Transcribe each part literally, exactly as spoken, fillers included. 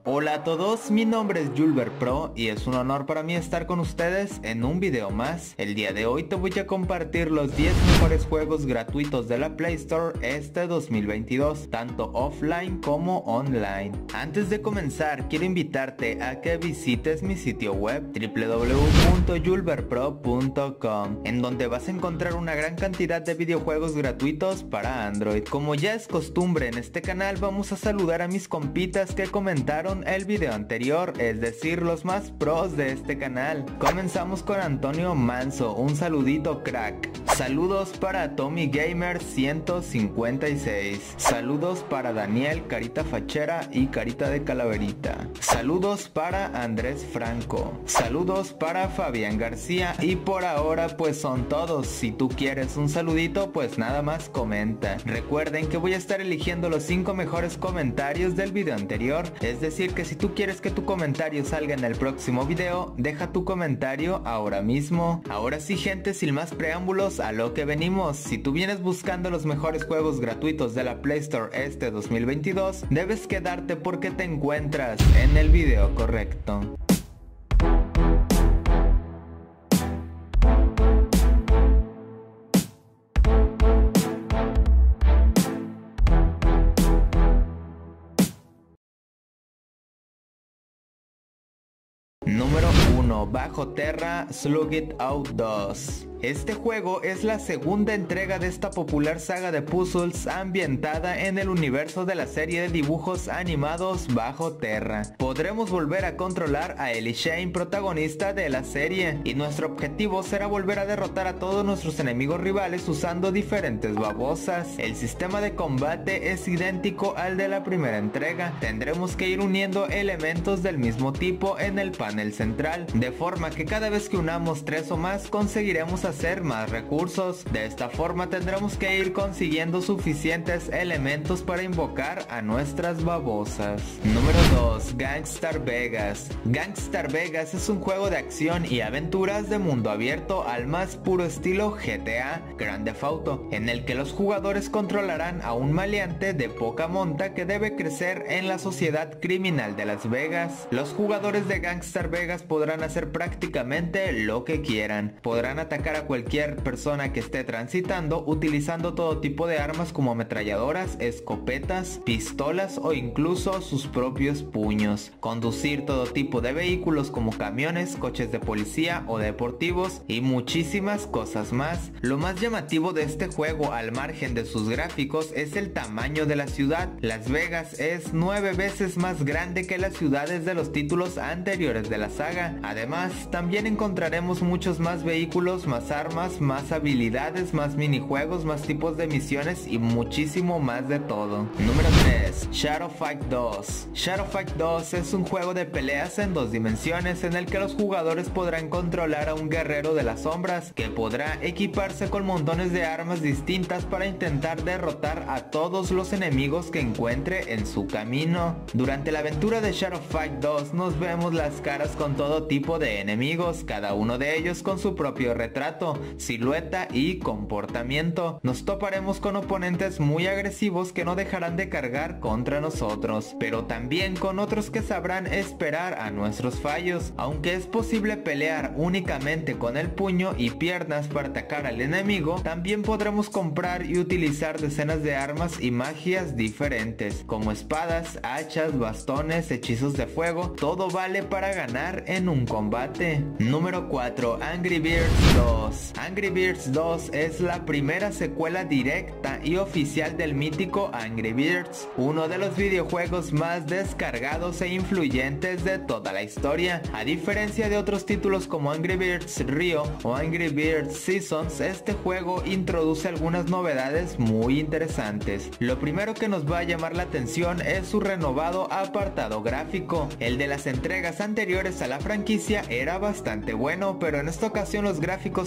Hola a todos, mi nombre es Julber Pro y es un honor para mí estar con ustedes en un video más. El día de hoy te voy a compartir los diez mejores juegos gratuitos de la Play Store este dos mil veintidós, tanto offline como online. Antes de comenzar, quiero invitarte a que visites mi sitio web w w w punto julber pro punto com, en donde vas a encontrar una gran cantidad de videojuegos gratuitos para Android. Como ya es costumbre en este canal, vamos a saludar a mis compitas que comentaron el video anterior, es decir, los más pros de este canal. Comenzamos con Antonio Manso, un saludito crack. Saludos para Tommy Gamer ciento cincuenta y seis. Saludos para Daniel, carita fachera y carita de calaverita. Saludos para Andrés Franco. Saludos para Fabián García y por ahora pues son todos. Si tú quieres un saludito, pues nada más comenta. Recuerden que voy a estar eligiendo los cinco mejores comentarios del video anterior, es decir que si tú quieres que tu comentario salga en el próximo video, deja tu comentario ahora mismo. Ahora sí, gente, sin más preámbulos, a lo que venimos. Si tú vienes buscando los mejores juegos gratuitos de la Play Store este dos mil veintidós, debes quedarte porque te encuentras en el video correcto. Número uno. Bajo Terra Slug It Out dos. Este juego es la segunda entrega de esta popular saga de puzzles ambientada en el universo de la serie de dibujos animados Bajo Terra. Podremos volver a controlar a Ellie Shane, protagonista de la serie, y nuestro objetivo será volver a derrotar a todos nuestros enemigos rivales usando diferentes babosas. El sistema de combate es idéntico al de la primera entrega. Tendremos que ir uniendo elementos del mismo tipo en el panel central, de forma que cada vez que unamos tres o más conseguiremos hacer más recursos. De esta forma tendremos que ir consiguiendo suficientes elementos para invocar a nuestras babosas. Número dos. Gangstar Vegas. Gangstar Vegas es un juego de acción y aventuras de mundo abierto al más puro estilo G T A, Grand Theft Auto, en el que los jugadores controlarán a un maleante de poca monta que debe crecer en la sociedad criminal de Las Vegas. Los jugadores de Gangstar Vegas podrán hacer prácticamente lo que quieran. Podrán atacar a cualquier persona que esté transitando utilizando todo tipo de armas como ametralladoras, escopetas, pistolas o incluso sus propios puños. Conducir todo tipo de vehículos como camiones, coches de policía o deportivos y muchísimas cosas más. Lo más llamativo de este juego, al margen de sus gráficos, es el tamaño de la ciudad. Las Vegas es nueve veces más grande que las ciudades de los títulos anteriores de la saga. Además, también encontraremos muchos más vehículos, más armas, más habilidades, más minijuegos, más tipos de misiones y muchísimo más de todo. Número tres. Shadow Fight dos. Shadow Fight dos es un juego de peleas en dos dimensiones en el que los jugadores podrán controlar a un guerrero de las sombras que podrá equiparse con montones de armas distintas para intentar derrotar a todos los enemigos que encuentre en su camino. Durante la aventura de Shadow Fight dos nos vemos las caras con todo tipo de enemigos, cada uno de ellos con su propio retrato, silueta y comportamiento. Nos toparemos con oponentes muy agresivos que no dejarán de cargar contra nosotros, pero también con otros que sabrán esperar a nuestros fallos. Aunque es posible pelear únicamente con el puño y piernas para atacar al enemigo, también podremos comprar y utilizar decenas de armas y magias diferentes, como espadas, hachas, bastones, hechizos de fuego. Todo vale para ganar en un combate. Número cuatro. Angry Birds dos. Angry Birds dos es la primera secuela directa y oficial del mítico Angry Birds, uno de los videojuegos más descargados e influyentes de toda la historia. A diferencia de otros títulos como Angry Birds Rio o Angry Birds Seasons, este juego introduce algunas novedades muy interesantes. Lo primero que nos va a llamar la atención es su renovado apartado gráfico. El de las entregas anteriores a la franquicia era bastante bueno, pero en esta ocasión los gráficos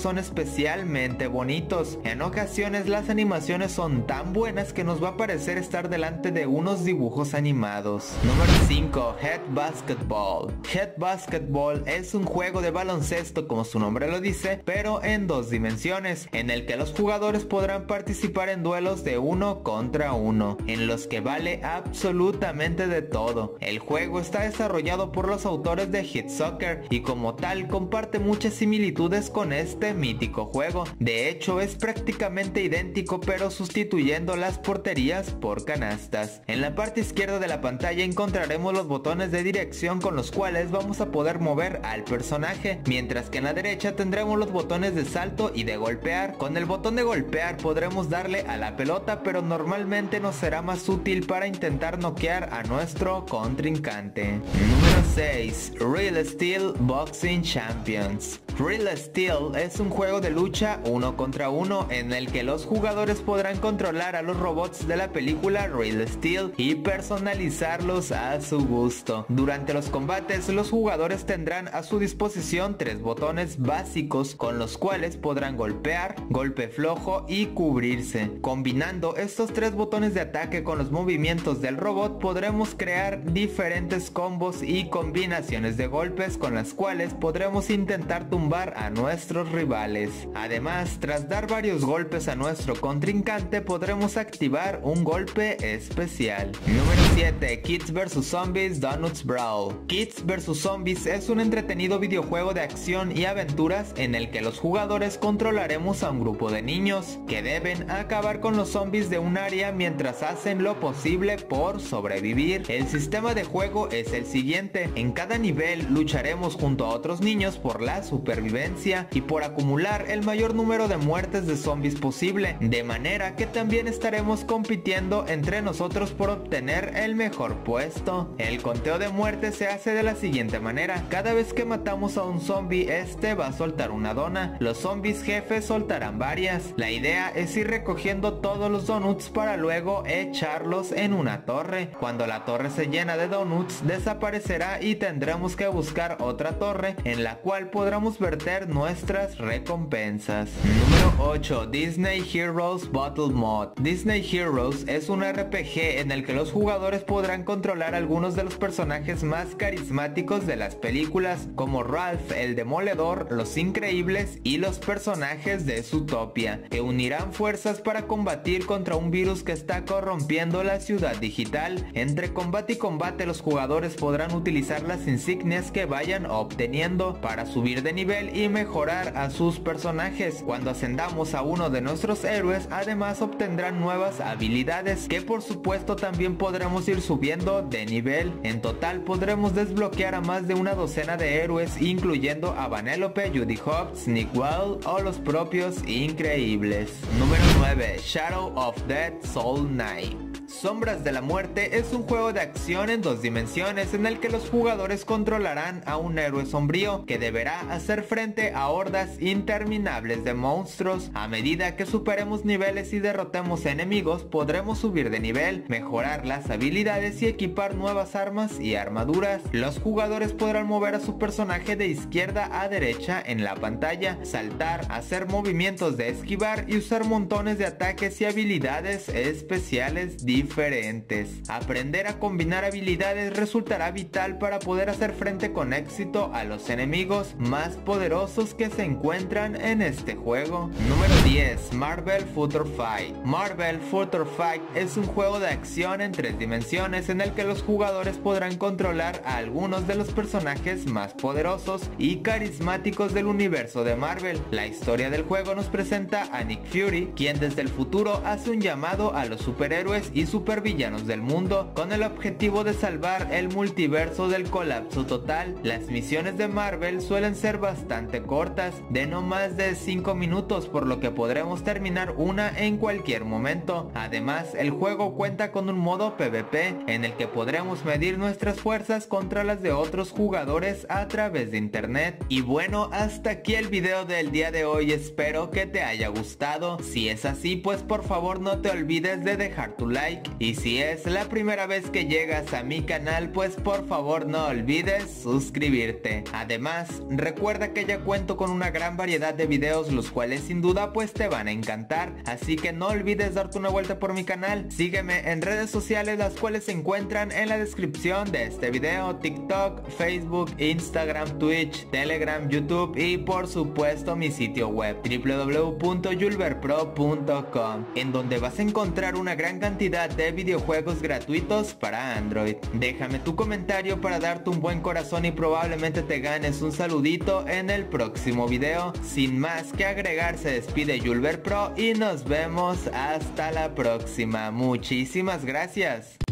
son especialmente bonitos. En ocasiones las animaciones son tan buenas que nos va a parecer estar delante de unos dibujos animados. Número cinco. Head Basketball. Head Basketball es un juego de baloncesto, como su nombre lo dice, pero en dos dimensiones, en el que los jugadores podrán participar en duelos de uno contra uno, en los que vale absolutamente de todo. El juego está desarrollado por los autores de Hit Soccer y como tal comparte muchas similitudes con este mítico juego. De hecho, es prácticamente idéntico, pero sustituyendo las porterías por canastas. En la parte izquierda de la pantalla encontraremos los botones de dirección con los cuales vamos a poder mover al personaje, mientras que en la derecha tendremos los botones de salto y de golpear. Con el botón de golpear podremos darle a la pelota, pero normalmente nos será más útil para intentar noquear a nuestro contrincante. Número seis. Real Steel Boxing Champions. Real Steel es un juego de lucha uno contra uno en el que los jugadores podrán controlar a los robots de la película Real Steel y personalizarlos a su gusto. Durante los combates, los jugadores tendrán a su disposición tres botones básicos con los cuales podrán golpear, golpe flojo y cubrirse. Combinando estos tres botones de ataque con los movimientos del robot, podremos crear diferentes combos y combinaciones de golpes con las cuales podremos intentar tumbar a nuestros rivales. Además, tras dar varios golpes a nuestro contrincante, podremos activar un golpe especial. Número siete. Kids versus. Zombies Donuts Brawl. Kids versus. Zombies es un entretenido videojuego de acción y aventuras en el que los jugadores controlaremos a un grupo de niños que deben acabar con los zombies de un área mientras hacen lo posible por sobrevivir. El sistema de juego es el siguiente: en cada nivel lucharemos junto a otros niños por la supervivencia y por acumular el mayor número de muertes de zombies posible, de manera que también estaremos compitiendo entre nosotros por obtener el mejor puesto. El conteo de muertes se hace de la siguiente manera: cada vez que matamos a un zombie, este va a soltar una dona, los zombies jefes soltarán varias. La idea es ir recogiendo todos los donuts para luego echarlos en una torre. Cuando la torre se llena de donuts, desaparecerá y tendremos que buscar otra torre en la cual podremos verter nuestras recompensas. Número ocho. Disney Heroes Battle Mode. Disney Heroes es un R P G en el que los jugadores podrán controlar algunos de los personajes más carismáticos de las películas, como Ralph el Demoledor, Los Increíbles y los personajes de Zootopia, que unirán fuerzas para combatir contra un virus que está corrompiendo la ciudad digital. Entre combate y combate, los jugadores podrán utilizar las insignias que vayan obteniendo para subir de nivel y mejorar a sus personajes. Cuando ascendamos a uno de nuestros héroes, además obtendrán nuevas habilidades que por supuesto también podremos ir subiendo de nivel. En total podremos desbloquear a más de una docena de héroes, incluyendo a Vanellope, Judy Hopps, Nick Well o los propios Increíbles. Número nueve. Shadow of Dead Soul Knight. Sombras de la Muerte es un juego de acción en dos dimensiones en el que los jugadores controlarán a un héroe sombrío que deberá hacer frente a hordas interminables de monstruos. A medida que superemos niveles y derrotemos enemigos, podremos subir de nivel, mejorar las habilidades y equipar nuevas armas y armaduras. Los jugadores podrán mover a su personaje de izquierda a derecha en la pantalla, saltar, hacer movimientos de esquivar y usar montones de ataques y habilidades especiales diferentes. Aprender a combinar habilidades resultará vital para poder hacer frente con éxito a los enemigos más poderosos que se encuentran en este juego. Número diez. Marvel Future Fight. Marvel Future Fight es un juego de acción en tres dimensiones en el que los jugadores podrán controlar a algunos de los personajes más poderosos y carismáticos del universo de Marvel. La historia del juego nos presenta a Nick Fury, quien desde el futuro hace un llamado a los superhéroes y supervillanos del mundo con el objetivo de salvar el multiverso del colapso total. Las misiones de Marvel suelen ser bastante cortas, de no más de cinco minutos, por lo que podremos terminar una en cualquier momento. Además, el juego cuenta con un modo PvP en el que podremos medir nuestras fuerzas contra las de otros jugadores a través de internet. Y bueno, hasta aquí el video del día de hoy, espero que te haya gustado. Si es así, pues por favor no te olvides de dejar tu like like, y si es la primera vez que llegas a mi canal, pues por favor no olvides suscribirte. Además, recuerda que ya cuento con una gran variedad de videos, los cuales sin duda pues te van a encantar, así que no olvides darte una vuelta por mi canal. Sígueme en redes sociales, las cuales se encuentran en la descripción de este video: TikTok, Facebook, Instagram, Twitch, Telegram, YouTube y por supuesto mi sitio web w w w punto julberpro punto com, en donde vas a encontrar una gran cantidad de videojuegos gratuitos para Android. Déjame tu comentario para darte un buen corazón y probablemente te ganes un saludito en el próximo video. Sin más que agregar, se despide julberpro y nos vemos hasta la próxima. Muchísimas gracias.